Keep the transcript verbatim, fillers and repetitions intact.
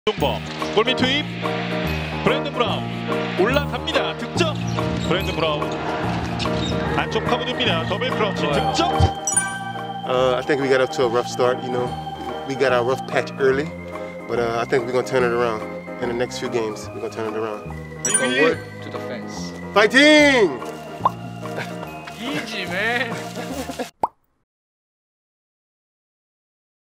동범 골밑 투입. 브랜든 브라운 올라갑니다. 득점. 브랜든 브라운 안쪽 파고듭니다. 더블 크러치 득점. Uh, I think we got up to a rough start. You know, we got our rough patch early, but uh, I think we're gonna turn it around in the next few games. We're gonna turn it around. Make a word to the fans. Fighting! Easy, man.